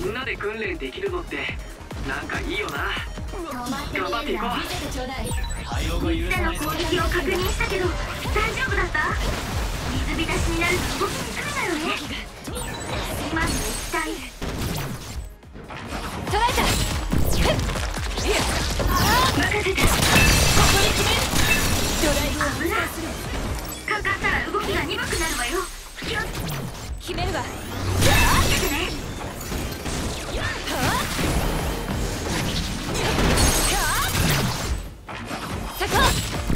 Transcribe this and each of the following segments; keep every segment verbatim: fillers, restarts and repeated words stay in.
みんなで訓練できるのってなんかいいよな。頑張っていこう。 みんなの攻撃を確認したけど大丈夫だった？水浸しになると動きにくいだよね。まず一体捉えた。任せた。ここに決める。危ない。かかったら動きが鈍くなるわよ。気を決めるわ。つけてね。さこ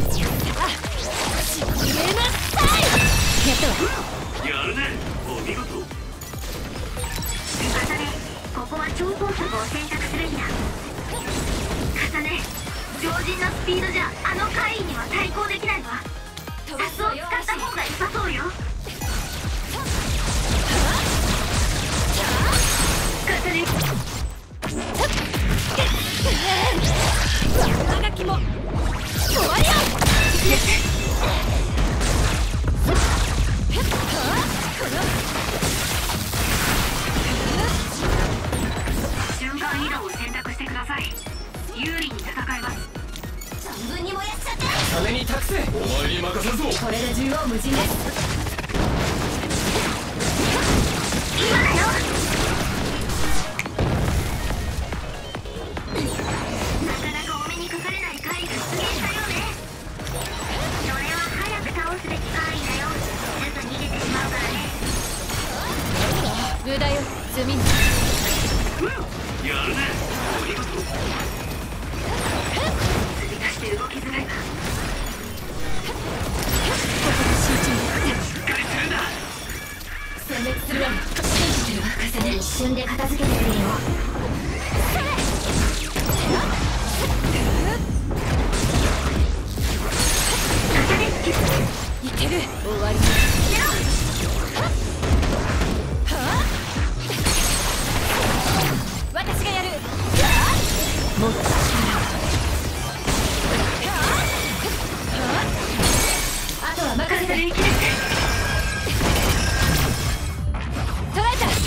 しびれなさい。やったわ。 やるね。お見事。 重ね、ここは超高速を選択すべきだ。重ね、常人のスピードじゃあの怪異には対抗できないわ。サスを使った方が良さそうよ。重ねあがきも終わりよ。瞬間移動を選択してください。有利に戦います。存分に燃やしちゃって。 金に託せ。お前に任せるぞ。 これで縦横無尽です。今だよ。なかなかお目にかかれない怪異が出現したようね。それは早く倒すべき怪異だよ。すぐ逃げてしまうからね。無駄よ、積みに。 やるね。お見事。 釣り出して動きづらいわ。殲滅するわ。信じてるわ。重ね、一瞬で片付けてくれよ。いける。終わり。私がやる。もっと力を。あとは任せて。捉えた。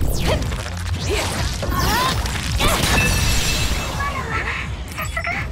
さすが。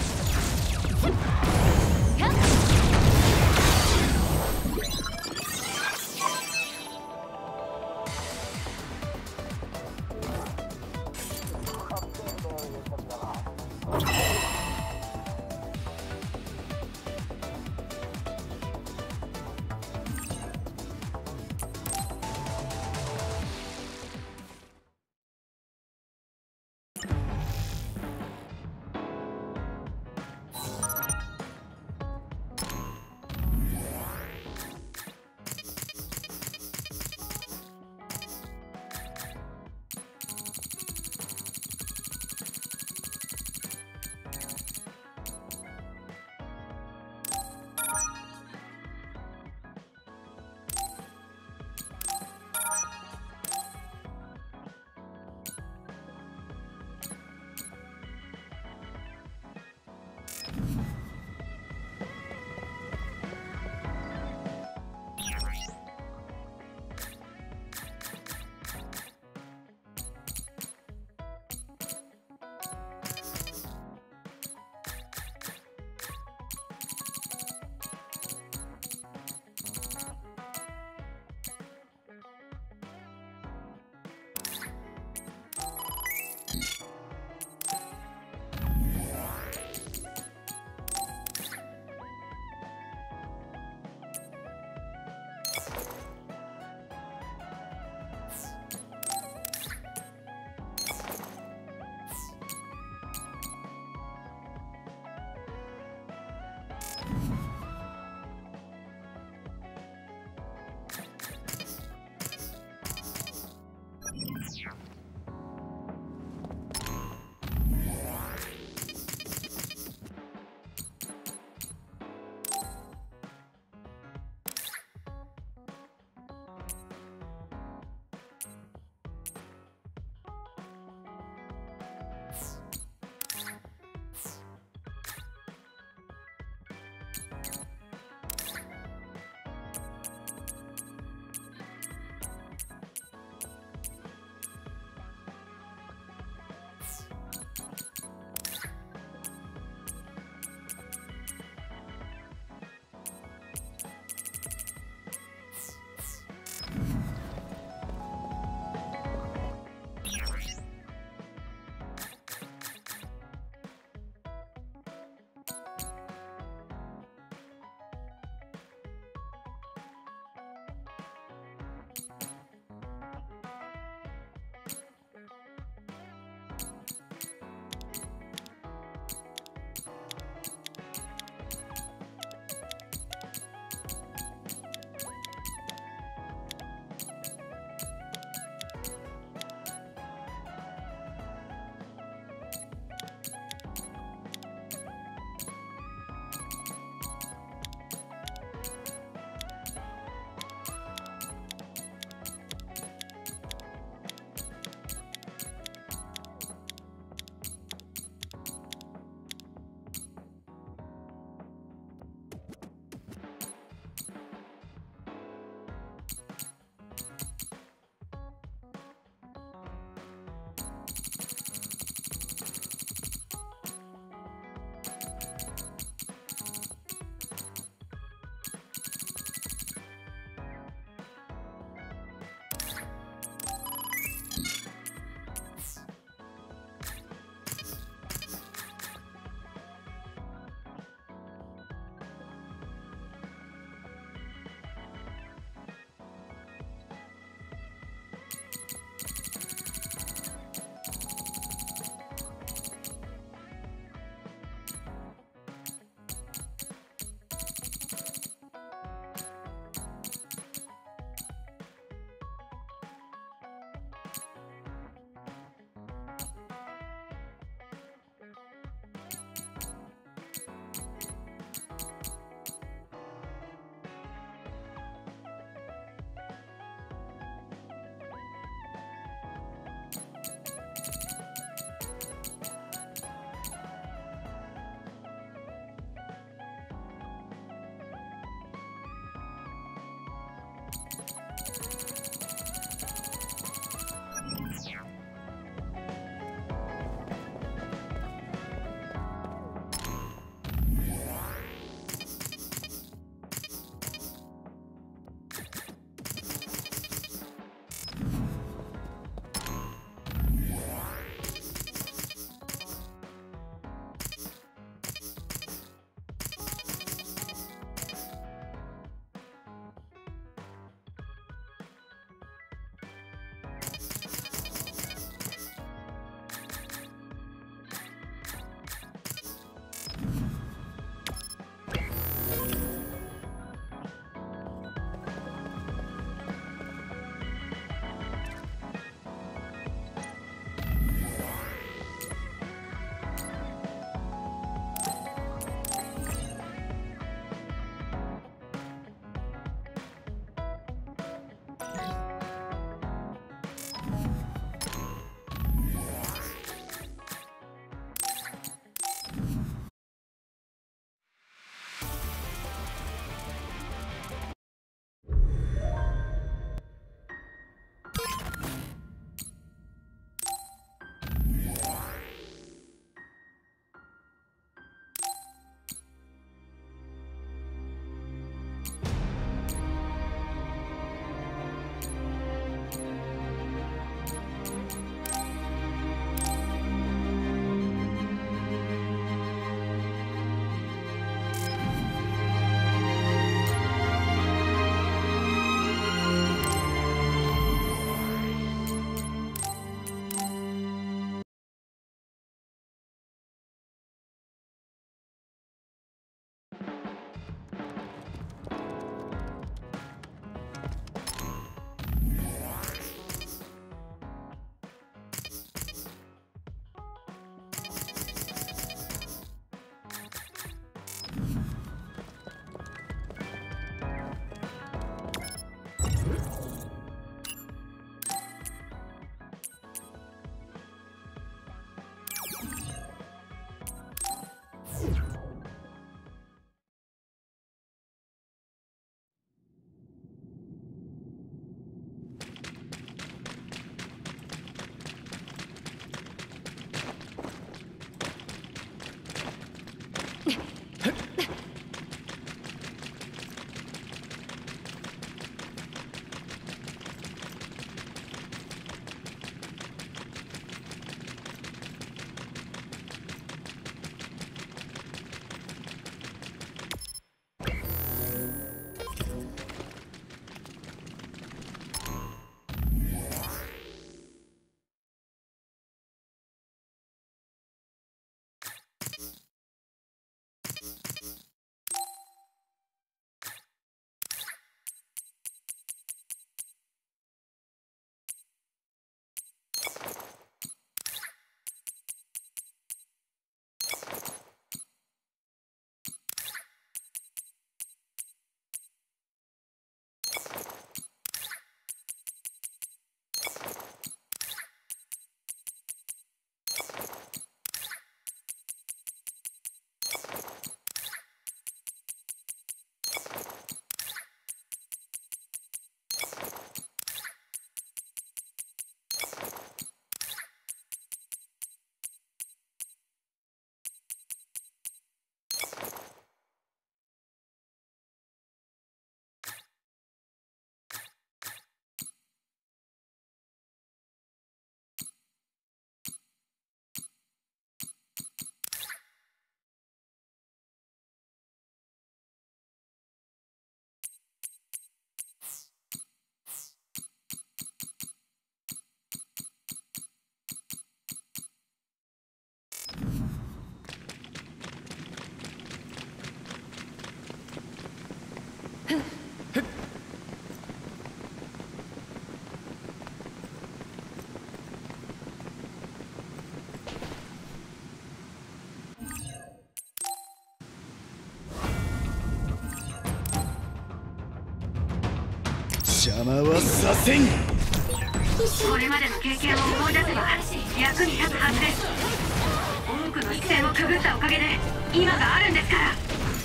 邪魔はさせん。 これまでの経験を思い出せば役に立つはずです。多くの視線をくぐったおかげで今があるんですから。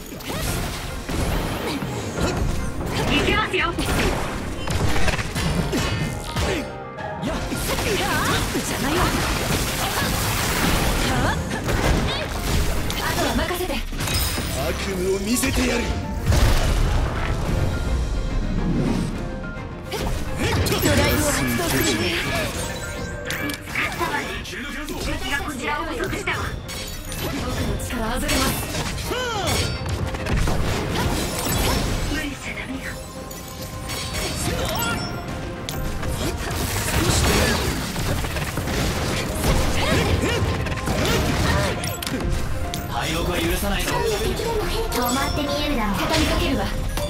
いけますよ。 やっじゃないよ。あとは任せて。 悪夢を見せてやる。 ドライブを発動する。 敵がこちらを捕捉したわ。 僕の力あずれます。 無理しちゃダメよ。 敗北は許さないぞ。 止まって見えるだろう。 畳みかけるわ。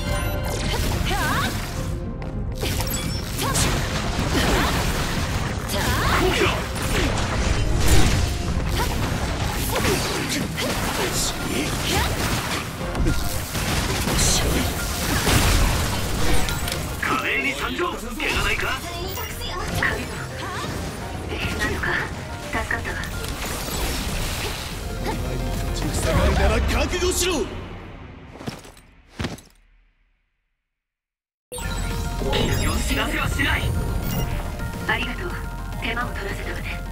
華麗に参上。怪我ないか。 なんとか助かったわ。 立ちふさがるなら覚悟しろ。 知らせはしない。 ありがとう。手間を取らせたわね。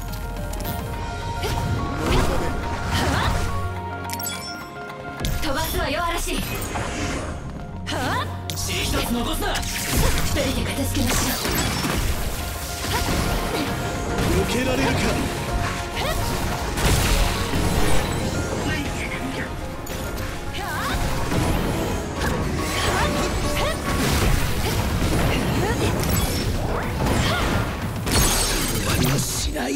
飛ばすわよ嵐。はあ、 血一つ残すな。 二人で片付けましょう。 けられるか。終わりはしない。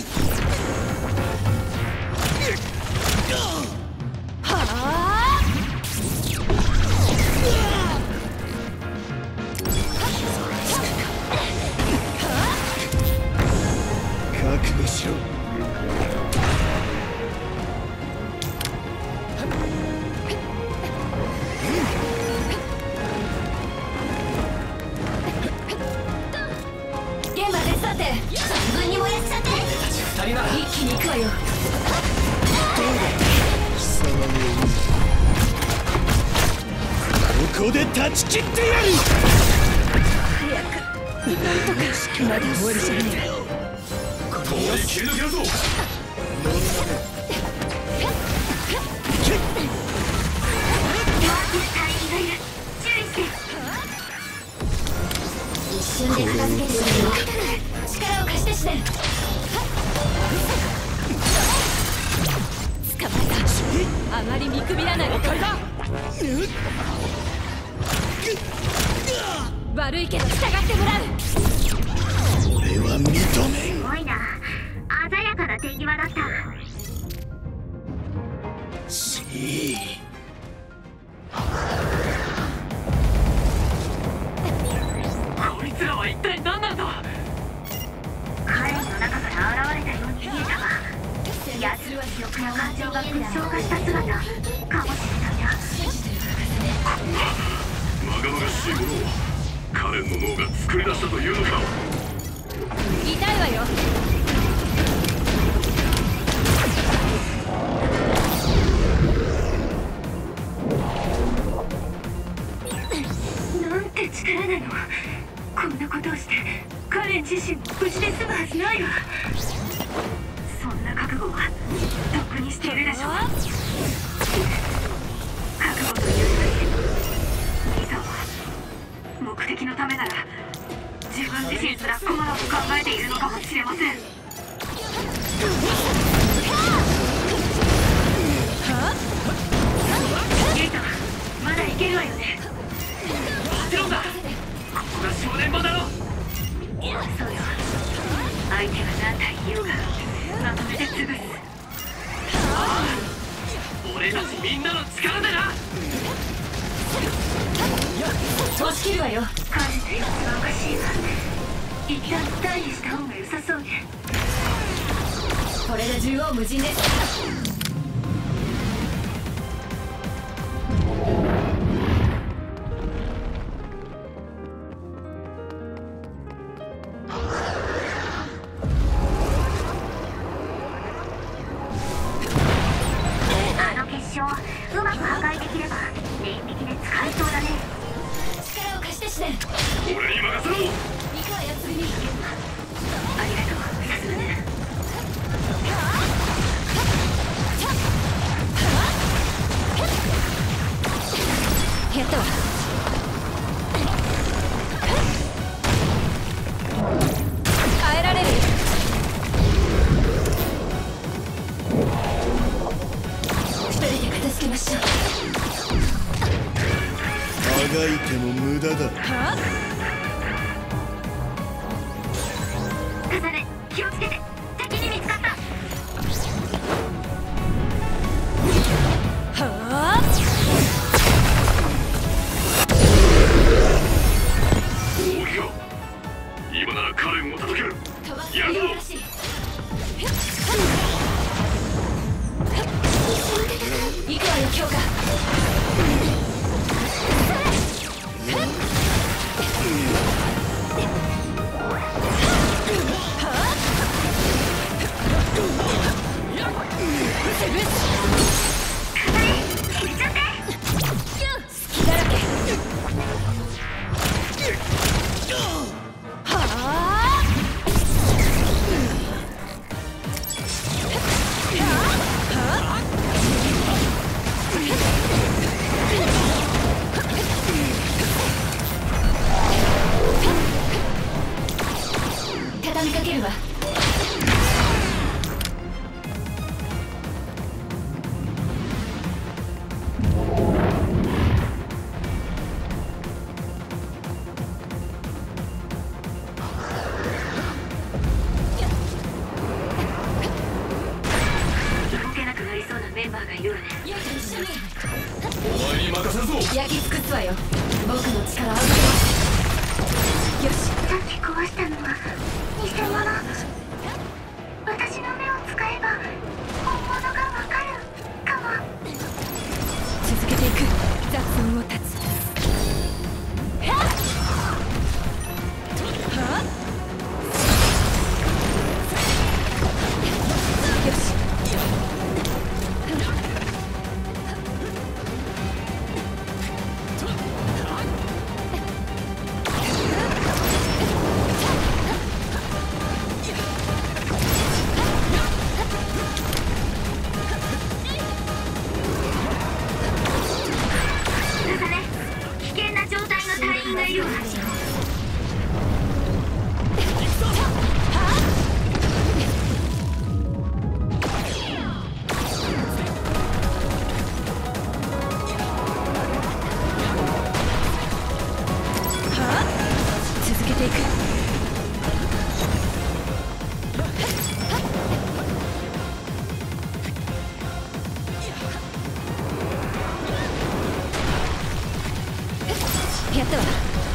覚悟しろ。 現場手伝って。 自分に燃やしちゃって。 二人なら一気に行くわよ。 貴様の運ここで断ち切ってやる。 早くなんとかまだ終わりじゃねえ。 ここで切り抜けるぞ。 一瞬で片付けてくれる。力を貸してして。捕まえた。あまり見くびらない。了解だ。悪いけど従ってもらう。 俺は認めん。 すごいな、鮮やかな手際だった。 しいこいつらは一体何なんだ。 彼の中から現れたように見えたが、奴は記憶や感情が結晶化した姿かもしれないな。 まがまがしいものをカレンの脳が作り出したというのか。 痛いわよ。 なんて力なの。こんなことをしてカレン自身も無事で済むはずないわ。そんな覚悟はとっくにしているでしょう。覚悟というよりいざは目的のためなら自分自身すら困ろうと考えているのかもしれません。ゲートまだいけるわよね。 もちろんだ。ここが正念場だろ。 そうよ、相手が何体いようがまとめて潰す。 俺たちみんなの力でな。 押し切るわよ。 彼の様子がおかしいわ。一旦退避した方が良さそうね。 これで縦横無尽です。 あの結晶うまく破壊できれば連引きで使えそうだね。 力を貸してして。 俺に任せろ。 行くわよ次に。 ありがとう、さすがね。 やったわ。耐えられる。二人で片付けましょう。 あがいても無駄だ。 は重ね、気をつけて。敵に見つかった。 あはあ。 大木か。今ならカレンを叩ける。 飛ばすやるぞ。 よらしい。行くわよ強化。隙だらけ。はあ。畳みかけるわ。 すわよ。僕の力を預けます。よし。 さっき壊したのは偽物。私の目を使えば本物がわかるかも。 続けていく。雑音を断つ。はっはっよし。やったわ。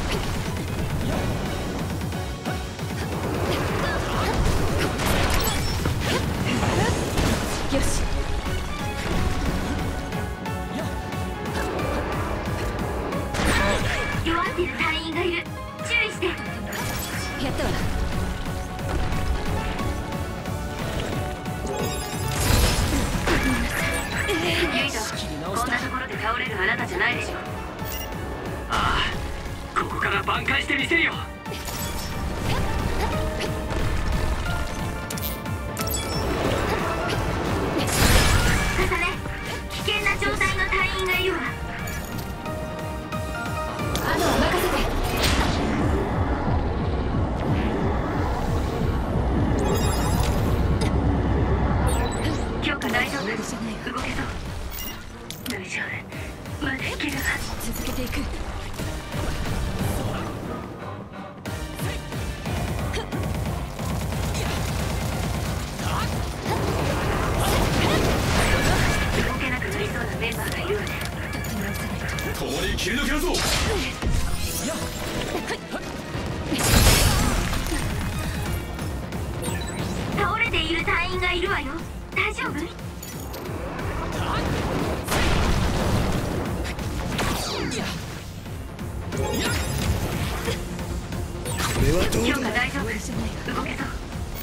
よし。 弱ってる隊員がいる。注意して。 やったわ。 ユイト、こんなところで倒れるあなたじゃないでしょ。 ああ、ここから挽回してみせるよ。 重ね、危険な状態の隊員がいるわ。 あとは任せて。 強化大丈夫。動けそう。大丈夫。まだいけるわ。 続けていく。 動けなくなりそうなメンバーがいるわね。 共に切り抜けるぞ。 倒れている隊員がいるわよ。大丈夫？ これはどうだ。 強化大丈夫。動けそう。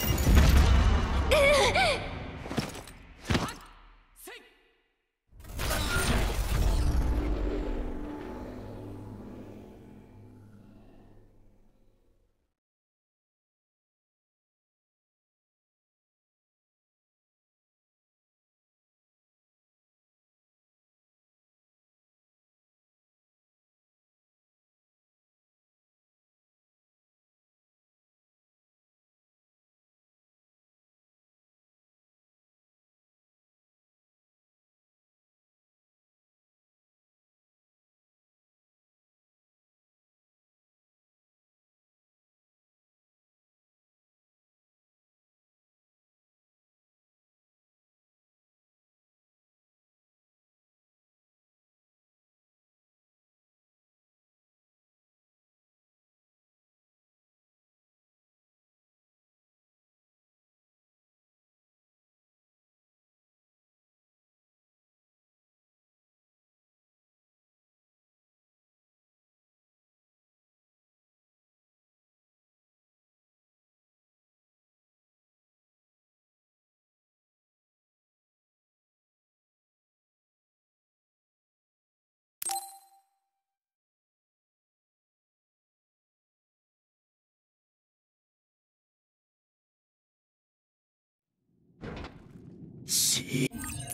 し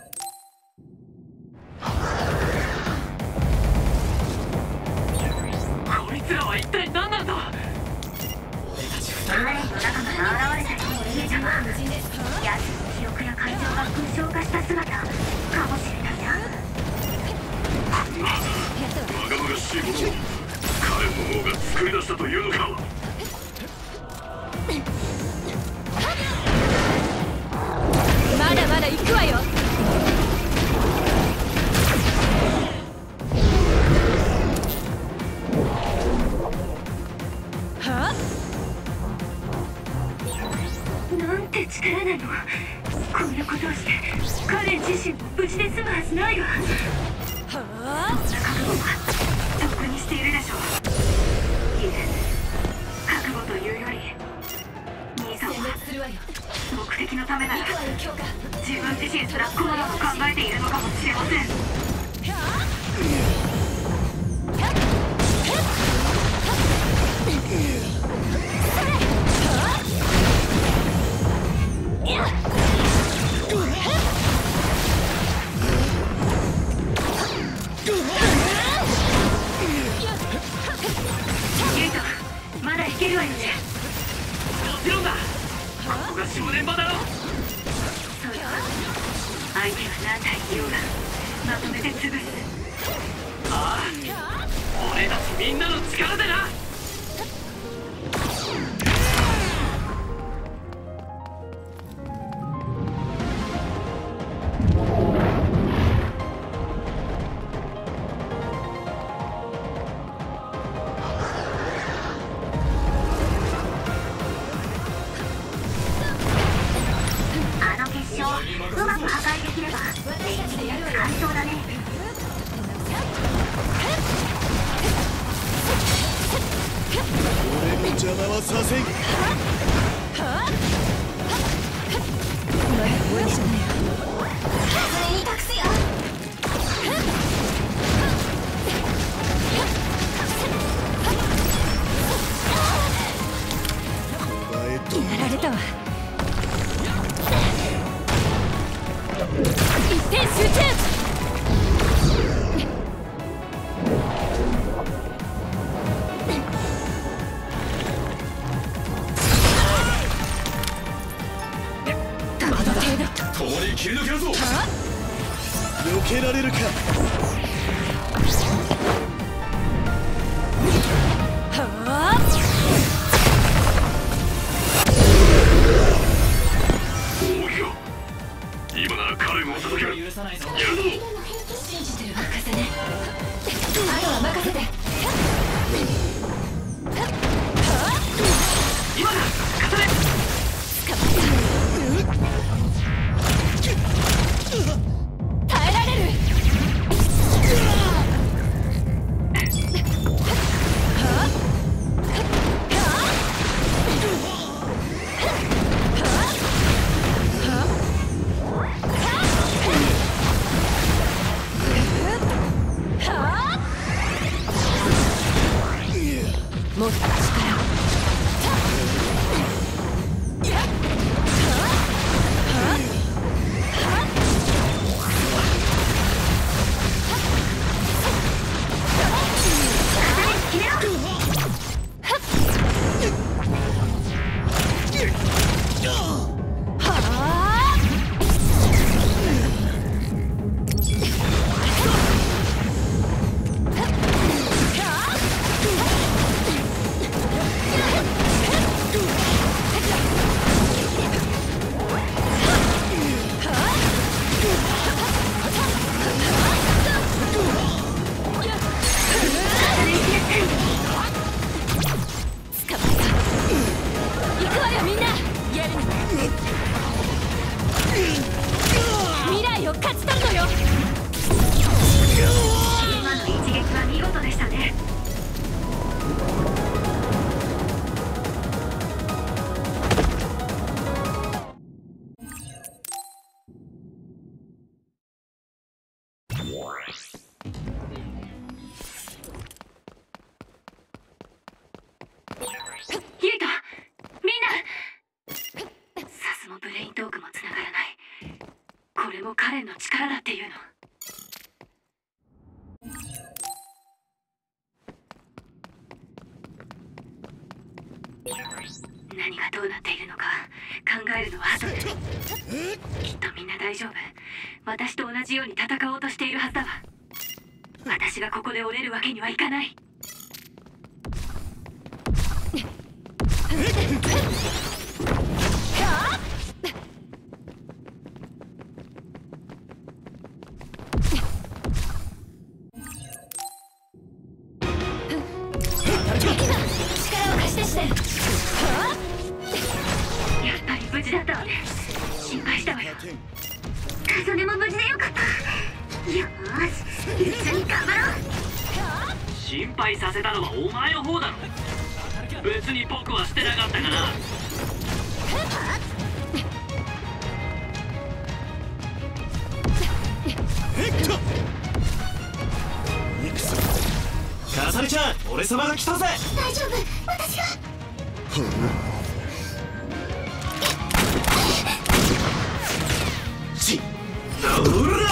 こいつらは一体何なんだ。 カーレンの仲間が現れたり消えたわ。ヤツの記憶や感情が空想化した姿かもしれないな。 我が々しいものを彼の脳が作り出したというのか。 まだまだ行くわよ。 なんて力なの。こんなことをして彼自身も無事で済むはずないわ。そんな覚悟はとっくにしているでしょう。いえ、覚悟というより兄さんは目的のためなら自分自身すらこのようと考えているのかもしれません。まだいけるわよね。もちろんだ。ここが正念場だろ。そうだ。相手は何体いようがまとめて潰す。ああ、俺たちみんなの力でな。 避けられるか。 今なら彼もお届ける。やるぞ。 信じてる。任せね。あとは任せて。 今だ。勝て。 耐えられる。もっと力を。彼の力だっていうの。何がどうなっているのか考えるのは後で。きっとみんな大丈夫。私と同じように戦おうとしているはずだわ。私がここで折れるわけにはいかない。力を貸してして。やっぱり無事事だったわね。心配したわよ。重ねも無事でよかった。よーし、一緒に頑張ろう。 心配させたのはお前の方だろ。別に僕はしてなかったかな。 カサリちゃん、俺様が来たぜ。 大丈夫、私が。 ちおら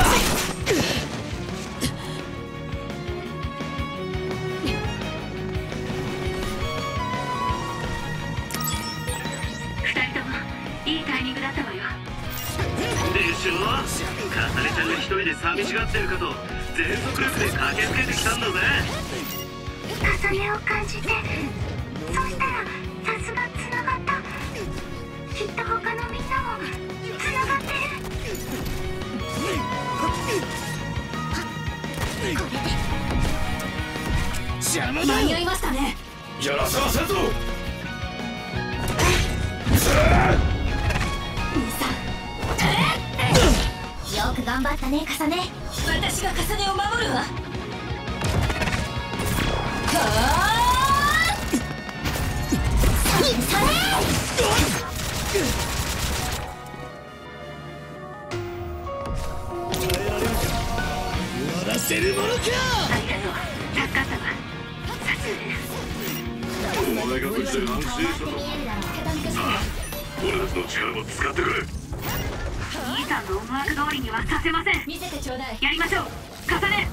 二人ともいいタイミングだったわよ。 でしょ。カサリちゃんが一人で寂しがってるかと全速力で駆けつけてきたんだぜ。 重ねを感じて、そしたらさすがつながった。きっと他のみんなもつながってる。 邪魔だ間に合いましたね。 やらせませんぞ。 よく頑張ったね、重ね。私が重ねを守るわ。はあ！それ！ 耐えられるか。終わらせるものか。 ありがとう。助かったわ。さすがね。 お前が無事で安心したと。さあ、俺たちの力も使ってくれ。 兄さんの思惑通りにはさせません。 見せてちょうだい。 やりましょう。重ね。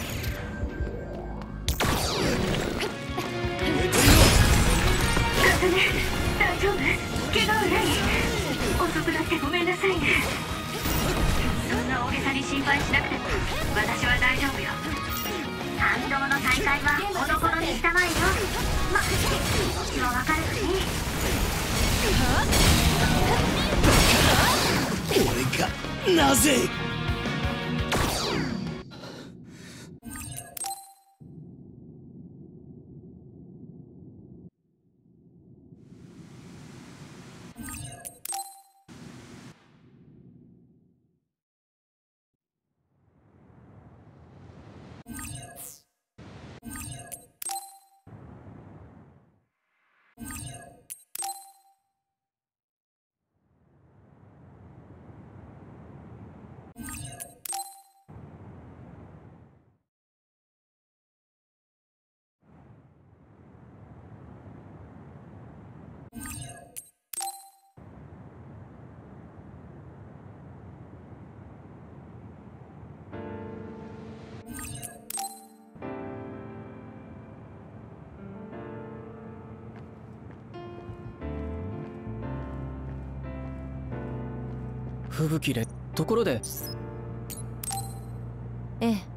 重ね、大丈夫？怪我はない？遅くなってごめんなさいね。そんな大げさに心配しなくても私は大丈夫よ。 三度の大会はおどころにしたまえよ。ま、気持ちはわかるわね。 俺がなぜ。 吹雪でところで。 ええ。